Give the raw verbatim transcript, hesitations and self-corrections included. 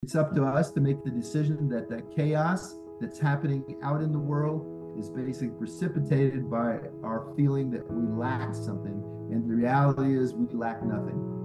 it's up to us to make the decision that that chaos that's happening out in the world is basically precipitated by our feeling that we lack something. And the reality is we lack nothing.